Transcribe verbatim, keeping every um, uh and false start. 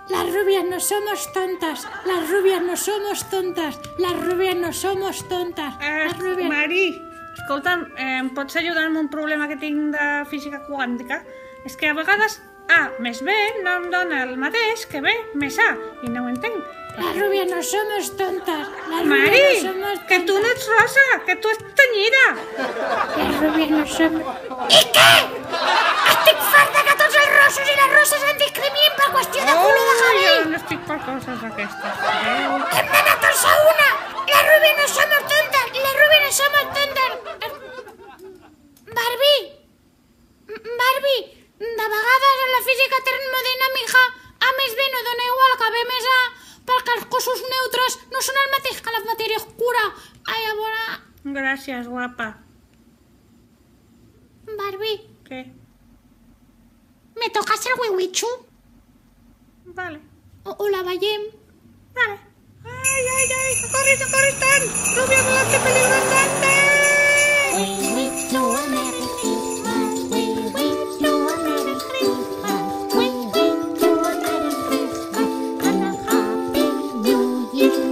Las rubias no somos tontas. Las rubias no somos tontas. Las rubias no somos tontas. Eh, Les rubies... Mari, escolta'm, eh, em pots ajudar amb un problema que tinc de física quàntica? És que a vegades A més B no em dona el mateix que B més A, i no ho entenc. Las rubias no somos tontas. Las Mari, rubias no somos tontas. que tu no ets rosa, que tu ets tenyida. Les rubies no somos... I què? Estic farta que tots els rossos i les roses em discriminin per qüestió de color de Jo cabell. no estic per coses d'aquestes. Adéu. Hem d'anar tots a una. Las rubias no somos tontas. Las rubias no somos tontas. Barbie. Barbie. De vegades en la física termodinàmica A més B no dona igual que B més A perquè els cossos neutres no són el mateix que la matèria oscura. Ai, a veure... Gràcies, guapa. Barbie, Què? ¿me tocas el huihuichu? Vale. O, o la veiem? Vale. Ai, ai, ai, socorri, socorri, tant! Rubia, adelante, peligro andante! Yeah.